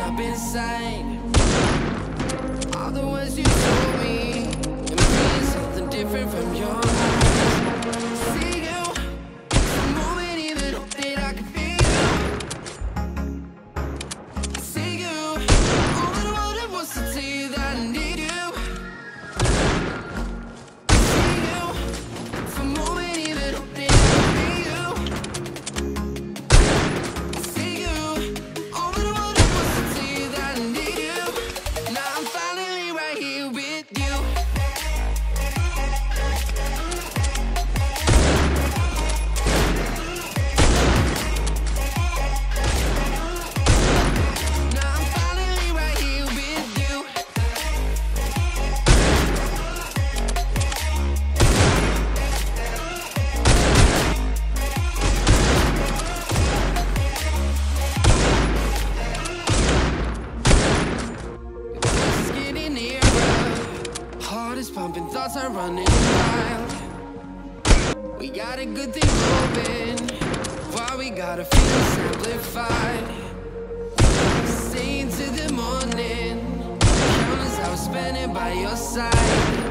up inside. All the words you told me, it means something different from your eyes. See you, the moment even that I can feel you. See you, all the world that wants to tell you that I need you. See you, the moment even that I can feel you. See you, all the world that wants to tell you that I need you. Now I'm finally right here with you. Now I'm finally right here with you. It's getting nearer. Heart is pumping, thoughts are running wild. We got a good thing going. Why we gotta feel this amplified? Stay into the morning. Countless hours spending by your side.